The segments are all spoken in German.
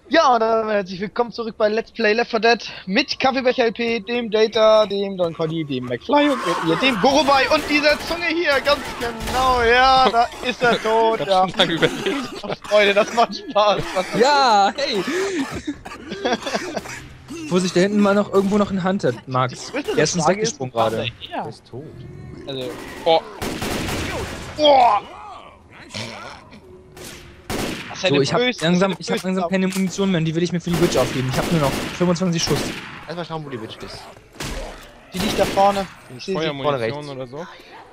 Ja, und dann herzlich willkommen zurück bei Let's Play Left 4 Dead mit Kaffeebecher LP, dem Data, dem Don Cody, dem McFly und mit mir, dem Gorobai und dieser Zunge hier, ganz genau, ja, da ist er tot, ja. Ach, Freunde, das macht Spaß. Ja, hey! Vorsicht, da hinten mal noch irgendwo noch ein Hunter, Max. Der ist uns weggesprungen gerade. Der ist tot. Also, oh. So, ich hab langsam keine Munition mehr und die will ich mir für die Witch aufgeben. Ich habe nur noch 25 Schuss. Erstmal schauen, wo die Witch ist. Die liegt da vorne. Ich sehe sie vorne rechts. Oder so.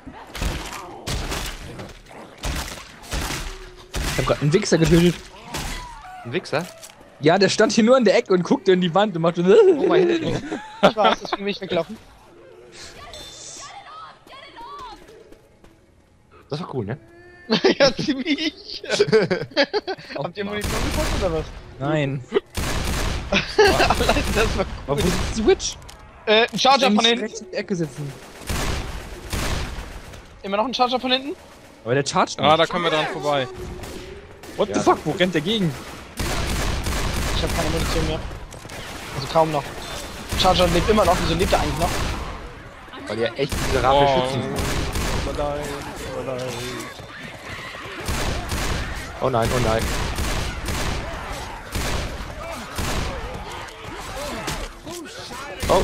Ich hab grad einen Wichser getötet. Ein Wichser? Ja, der stand hier nur an der Ecke und guckte in die Wand und machte Oh mein Gott. Ich weiß, deswegen bin ich weglaufen. Das war cool, ne? Ja, ziemlich. Habt ihr Munition gefunden oder was? Nein. Das war cool. Aber wo sitzt die Witch? Ein Charger von hinten. Rechts in der Ecke sitzen. Immer noch ein Charger von hinten? Aber der chargt nicht. Ah, da kommen wir dran vorbei. What the fuck, wo rennt der gegen? Ich hab keine Munition mehr. Also kaum noch. Charger lebt immer noch. Wieso lebt er eigentlich noch? Weil ihr echt miserable Schützen sind. Oh nein, oh nein. Oh.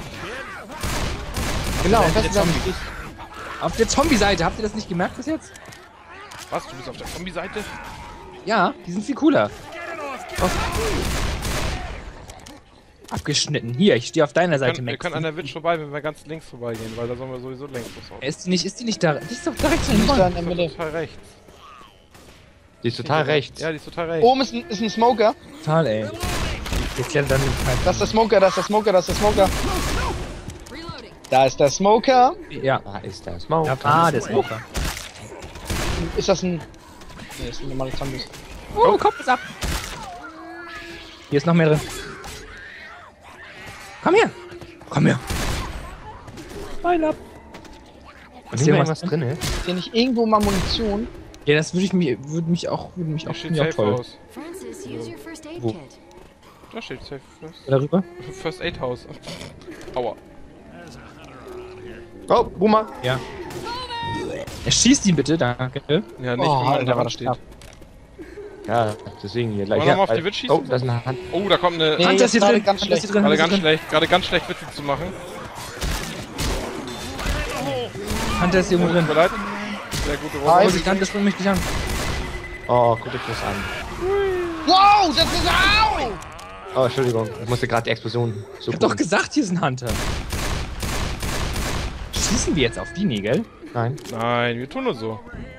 Genau, das das ist ist auf der Zombie-Seite. Habt ihr das nicht gemerkt bis jetzt? Was? Du bist auf der Zombie-Seite? Ja, die sind viel cooler. Oh. Abgeschnitten. Hier, ich stehe auf deiner Seite, Wir Max. können an der Witch vorbei, wenn wir ganz links vorbeigehen, weil da sollen wir sowieso links raus. Ist die nicht da? Die ist doch direkt Die liegt da in hinten. der Mitte. Total rechts. Die ist total rechts. Ja, die ist total rechts. Oben ist ein Smoker. Total, ey. Der klettert dann mit Das ist der Smoker, das ist der Smoker, das ist der Smoker. Da ist der Smoker. Ja. Da ist der Smoke. Der Smoker. Ist das ein... Nee, ist ein normales Zombies. Oh, Kopf ist ab. Hier ist noch mehr drin. Komm her. Komm her. Bein ab. Ist hier irgendwas drin, ne? Ist hier nicht irgendwo mal Munition? Ja, das würde mich auch Da steht ja, Safe toll. House. Francis, use your first aid Wo? kit. Da steht Safe House. Darüber? First Aid House. Aua. Oh, Boomer. Ja. Erschießt ihn bitte, danke. Ja, nicht, Oh, wenn man Alter, da war das steht. knapp. Ja, deswegen hier gleich. Wollen wir mal auf weil- die Witch schießen? Oh, da ist eine Hand. Oh, da kommt eine... Nee, Hunter ist hier gerade drin. ganz Hunter ist hier schlecht. drin. Gerade Hunter ist ganz hier drin. schlecht. Gerade ganz schlecht Witze zu machen. Hunter ist irgendwo drin. Tut mir leid. Sehr gute Hi. Rolle. Vorsicht, Hunter springt mich nicht an. Oh, guckt euch das an. Wow, das ist... Au! Oh, Entschuldigung. Ich musste gerade die Explosion Ich suchen. hab doch gesagt, hier ist ein Hunter. Schießen wir jetzt auf die, nee, gell? Nein. Nein, wir tun nur so.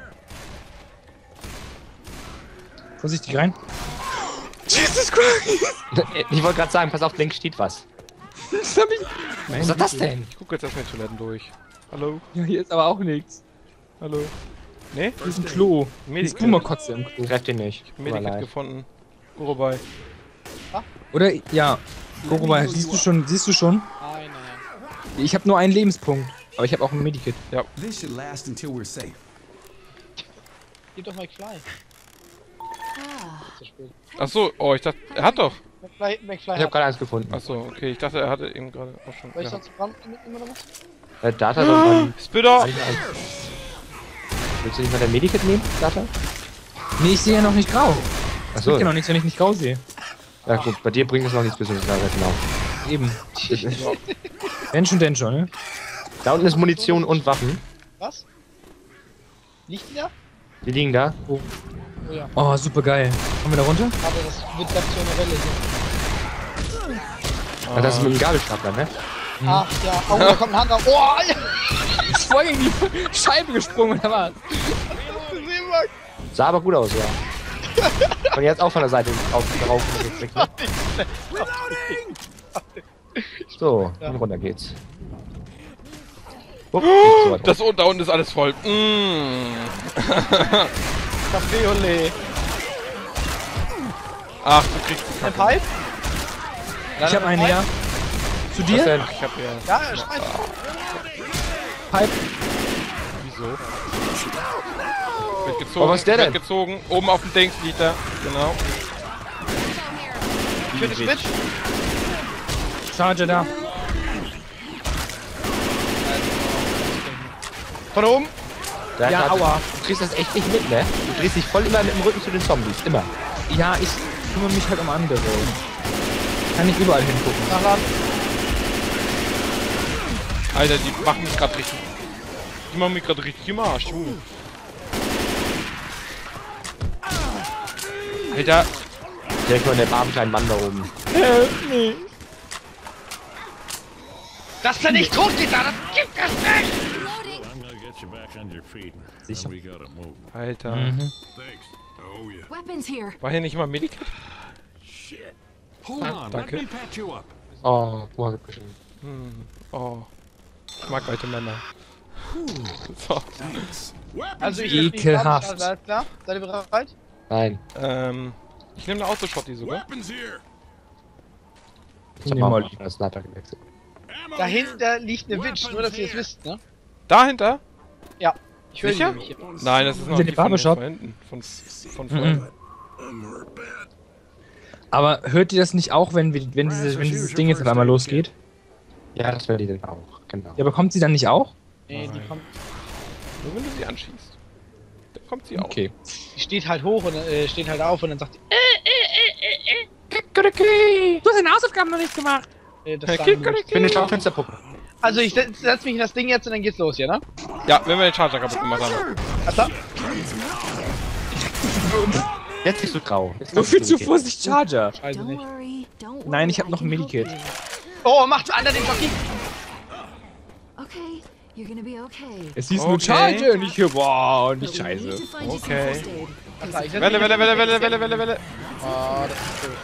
Vorsichtig rein. Jesus Christ! Ich wollte gerade sagen, pass auf, links steht was. Das hab ich... Was ist das denn? Ich gucke jetzt erstmal die Toiletten durch. Hallo? Ja, hier ist aber auch nichts. Hallo? Nee? Hier ist ein Klo. Hier ist Medikit. Boomerkotze im Klo. Treff den nicht. Tut mir Medikit leid. gefunden. Gorobai. Oder? Ja. Gorobai, siehst du schon? Nein, nein, nein. Ich habe nur einen Lebenspunkt. Aber ich habe auch ein Medikit. This should last until we're safe. Gib doch McFly. Ah, Zu spät. Achso, oh, ich dachte, er hat doch. McFly Ich hat... habe gerade eins gefunden. Achso, okay, ich dachte, er hatte eben gerade auch schon. Soll ich Ja. sonst Brand mitnehmen oder was? Data soll man... Spitter! Willst du nicht mal dein Medikit nehmen, Data? Nee, ich sehe ja noch nicht grau. Das Achso. bringt ja noch nichts, wenn ich nicht grau sehe. Ja gut, bei dir bringt es noch nichts bis ins Lager, genau. Eben. Denn schon, ne? Da unten ist Munition und Waffen. Was? Liegt die da? Die liegen da. Oh ja. Oh, super geil. Kommen wir da runter? Aber das wird gleich zu einer Welle hier. Ah, das ist mit dem Gabelstapler, ne? Ach ja, oh, da kommt ein Hand auf. Oh, Alter! Ist voll gegen die Scheibe gesprungen, oder was? Sah aber gut aus, ja. Und jetzt auch von der Seite drauf geklickt, ne? So, und runter geht's. Upp, so weit Das da unten ist alles voll. Café Olé. Ach, du kriegst die Ein Kacke. Pipe? Ich habe eine, ja. Zu Was dir? denn? Ich hab ja. Ja, er schreit. Pipe. Wieso? Wird gezogen. Oh, was ist der wird denn? gezogen. Oben auf dem Dings liegt er. Genau. töte Schmidt. Charger da. Von oben. Ja, aua. Du kriegst das echt nicht mit, ne? Du drehst dich voll immer mit dem Rücken zu den Zombies. Immer. Ja, ich kümmere mich halt um andere. Kann nicht überall hingucken. Nachladen. Alter, die machen mich gerade richtig. Die machen mich gerade richtig im Arsch. Alter. Direkt nur in der armen kleinen Mann da oben. Dass der nicht tot geht, das gibt es nicht! Reloading. I'm gonna get you back on your feet. Sicher. We gotta move. Alter. Thanks. Oh yeah. Weapons here. War hier nicht mal Medikit? Shit. Hold on. danke. Let me patch you up. Oh, wo hast du geschrieben? Oh. Ich mag alte Männer. So. Also ich Ekelhaft. Alles klar? Seid ihr bereit? Nein. Ich nehme eine Autoshotty sogar. Weapons here. Ich hab Nee, mal Molly. auf den Sniper gewechselt. Ammo Dahinter liegt eine Witch, nur dass ihr es wisst, ne? Dahinter? Ja. Ich höre sie Sicher? nämlich hier. Nein, das ist noch Sind die die von Barbershop? hinten. Von vorhin. here. I'm hurt bad. Aber hört ihr das nicht auch, wenn dieses Ding jetzt auf einmal losgeht? Ja, das wäre die dann auch. Genau. Ja, bekommt sie dann nicht auch? Nee, die kommt. Nur wenn du sie anschießt. Dann kommt sie auch. Okay. Die steht halt hoch und steht halt auf und dann sagt Du hast deine Hausaufgaben noch nicht gemacht. das sagen wir nicht. Ich bin eine Schaufensterpuppe. Also ich setz mich in das Ding jetzt und dann geht's los, ja, ne? Ja, wenn wir den Charger kaputt gemacht haben. Achso. Jetzt bist du grau. Jetzt So viel kannst zu du Vorsicht, Charger. Scheiße Don't nicht. worry. Don't worry. Nein, ich habe I noch ein can help Medikit. you. Oh, macht einer den Jockey! Okay, you're gonna be okay. Es hieß Okay. nur Charger und ich hier, wow, But nicht we need scheiße. to find you some Okay. first aid. Achso, ich setz Welle, mich Welle, jetzt- Welle, Welle, Welle, Welle, Welle. Oh, das ist gut.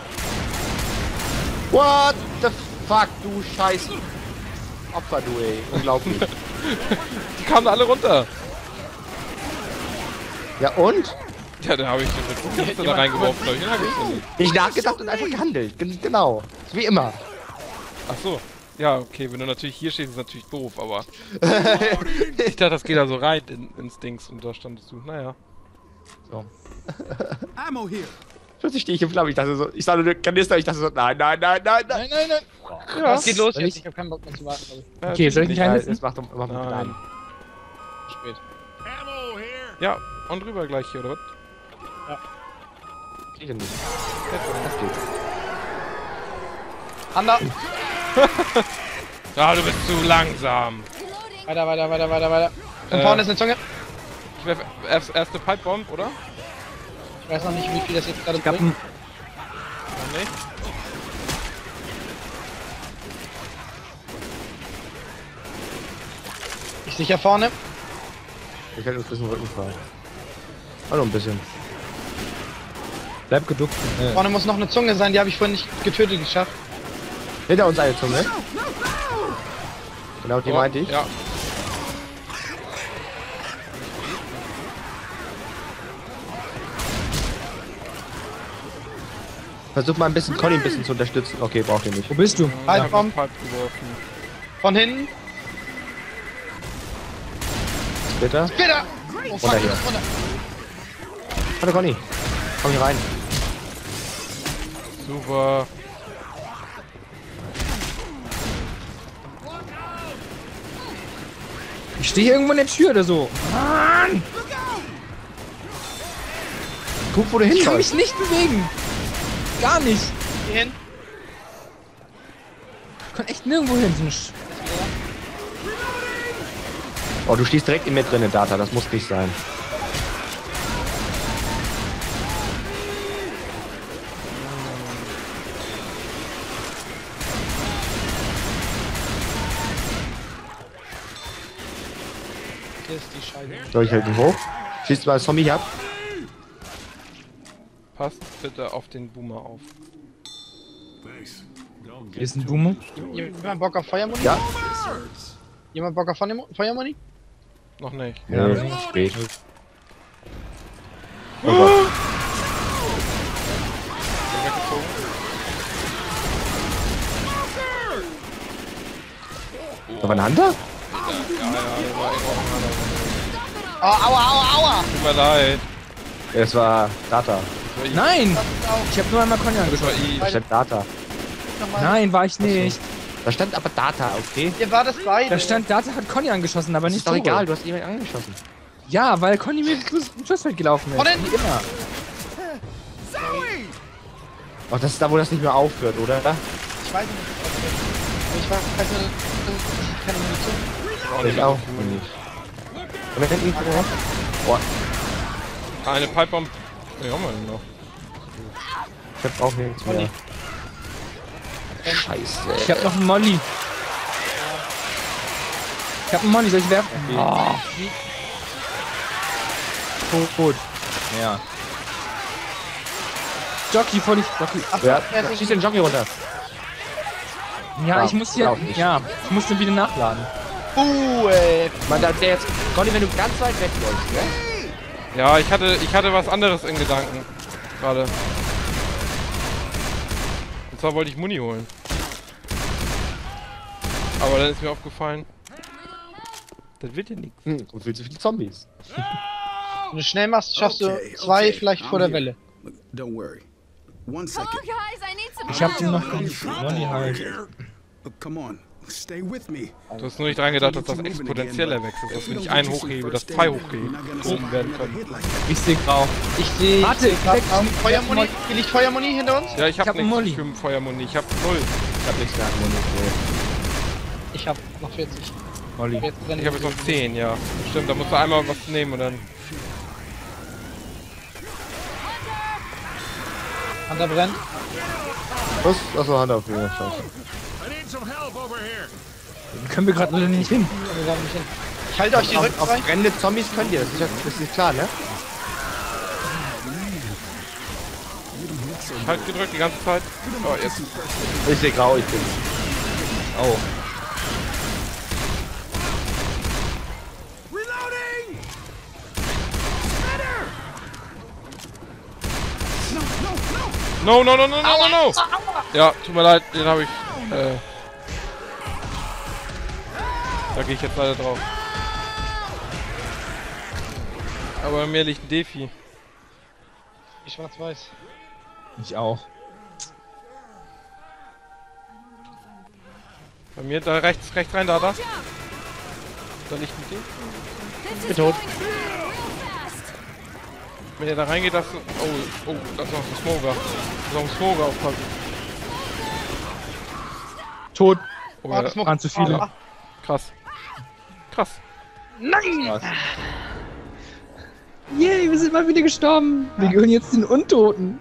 What the fuck, du scheiß Opfer, du ey. Unglaublich. Die kamen alle runter. Ja und? Ja, dann habe ich den Kiste da reingeworfen. Glaub ich. Den hab ich nicht. Nicht nachgedacht und einfach gehandelt. Genau. Wie immer. Ach so. Ja, okay, wenn du natürlich hier stehst, ist natürlich doof, aber. Ich dachte, das geht da so rein ins Dings und da standest du. Naja. Ammo here. Plötzlich stehe ich im Flammen. Ich dachte so, ich sah nur den Kanister, ich dachte so, nein, nein, nein, nein, nein. Nein, nein, nein. Ja, Es geht los Soll jetzt, ich- ich hab keinen Bock mehr zu warten, glaub ich. Okay, soll ich mich Nein, einsetzen? das macht doch immer mit Nein. an. Spät. Ammo here. Ja, und rüber gleich hier, oder was? Geht ja nicht. Das geht. Ander! Ah, du bist zu langsam. Weiter, weiter, weiter, weiter, weiter. Von vorne ist eine Zunge. Ich werf erste Pipebomb, oder? Ich weiß noch nicht, wie viel das jetzt gerade Ich hab bringt. Noch nicht. Ich sicher vorne. Ich hätte uns ein bisschen Rücken frei. Hallo, ein bisschen. Bleib geduckt. Vorne muss noch eine Zunge sein, die habe ich vorhin nicht getötet geschafft. Hinter uns eine Zunge. Genau, die meinte ich. Ja. Versuch mal ein bisschen Conny ein bisschen zu unterstützen. Okay, braucht ihr nicht. Wo bist du? Halt, Ich komm. hab Pipe geworfen. Von hinten. Bitte. Bitte! Oh fuck, Runter ich hier. muss runter. Hallo Conny. Komm hier rein. Super. Ich stehe irgendwo in der Tür oder so. Guck, wo du Ich kann hinläufst. mich nicht bewegen. Gar nicht. Geh hin. Ich kann echt nirgendwo hin. So eine Oh, du stehst direkt in mir drin, Data. Das muss nicht sein. Hier ist die Scheibe. So, ich halte ihn hoch. Schießt mal das Zombie ab. Passt bitte auf den Boomer auf. Thanks. Don't Hier ist get ein Boomer. Jemand Bock auf Feuermuni? Ja. Jemand Bock auf Feuermuni? Noch nicht. Ja, das ist spät. Oh Gott. Bin weggezogen. Da war ein Hunter? Oh, aua, aua, aua! Tut mir leid. Ja, das war Data. I. Nein! Ich habe nur einmal Conny Das war angeschossen. I. Da stand Data. Nein, war ich nicht. Da stand aber Data, okay? Ihr war das beide. Da stand, Data hat Conny angeschossen, aber Das nicht ist doch Tore. egal, du hast jemanden angeschossen. Ja, weil Conny mir im Schussfeld gelaufen ist. Oh, nein. Wie immer. Ach, das ist da, wo das nicht mehr aufhört, oder? Ich weiß nicht, aber ich weiß nur, dass ich keine Munition. Auch Ich nicht. auch. Und da hinten, boah, Eine Pipebomb. Ne, haben wir denn noch. ich hab auch nichts mehr. Scheiße. Ich hab noch einen Molly. Ich hab einen Molly, soll ich werfen? Oh. Tot. Ja. Jockey, voll nicht. Jockey. Ja, schieß den Jockey runter. Ja, Ja, ich muss hier. glaub ich. Ja, ich muss den wieder nachladen. Ey. Man, der jetzt, Conny, wenn du ganz weit wegläufst, ne? Ja, ich hatte was anderes in Gedanken. Gerade. Und zwar wollte ich Muni holen. Aber dann ist mir aufgefallen. Das wird ja nichts. Und viel zu viele Zombies. Wenn du schnell machst, schaffst du zwei vielleicht vor der Welle. Look, don't worry. One Oh, second. guys, I need some Ich hab den help. noch nicht. Molly halt. Look, come on. Stay with me. Du hast nur nicht dran gedacht, dass das exponentiell wechselt. Dass wenn ich einen hochhebe, dass zwei hochgehoben werden können. Ich seh grau. Ich sehe. Warte, Feuermuni. Hier liegt Feuermuni hinter uns? Ja, ich hab hab einen nichts Molly. für Feuermuni. Ich hab 0. Ich hab nichts mehr an Munition. Ich hab noch 40. Molly. Jetzt rennen Ich habe jetzt noch 10, ja. Stimmt, da musst du einmal was nehmen und dann. Hunter brennt. Was? Achso, Hand auf mir, scheiße. I need some help over here. Den können wir gerade alle nicht hin. Wir kommen nicht hin. Ich halte euch die Rücken frei. Auf brennende Zombies könnt ihr, das ist klar, ne? Ich halt gedrückt die ganze Zeit. Oh, jetzt. Ich seh grau, ich bin. Oh. Reloading! No, no, no, no, no, no, no! Ja, tut mir leid, den habe ich. Da gehe ich jetzt leider drauf. Aber bei mir liegt ein Defi. Die schwarz-weiß. Ich auch. Bei mir da rechts rein, da. Da liegt ein Defi. This is tot. going real fast. Wenn ihr da reingeht, das. Oh, da ist noch ein Smoker. Da ist noch ein Smoker aufpassen. Tot. Oh, Oh, ja, das muss waren zu viele. Ah, krass. Krass. nein! Yay, wir sind mal wieder gestorben. Wir gehören jetzt den Untoten.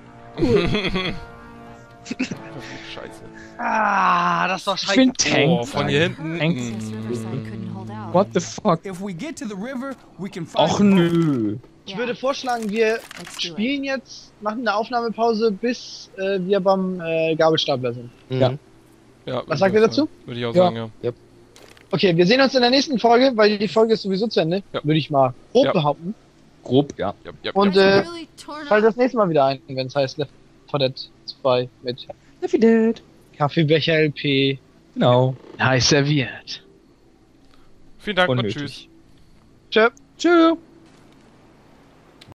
Scheiße. Ah, das ist doch Ich scheiße. bin Tank. Oh, von hier hinten. Tank. This riverside couldn't hold out. What the fuck? If we get to the river, we can find Och nö. Ich würde vorschlagen, wir Let's do it. spielen jetzt, machen eine Aufnahmepause, bis wir beim Gabelstapler sind. Ja. Ja, Was sagt ihr dazu? Würde ich auch Ja. sagen, ja. Okay, wir sehen uns in der nächsten Folge, weil die Folge ist sowieso zu Ende, Ja. würde ich mal grob Ja. behaupten. Grob, ja. Ja. Und Really torn schalte up. das nächste Mal wieder ein, wenn es heißt Left 4 Dead 2 mit Leffy Dead. Kaffeebecher LP. Genau. Heiß serviert. Vielen Dank und Unnötig. tschüss. Tschö. Tschö.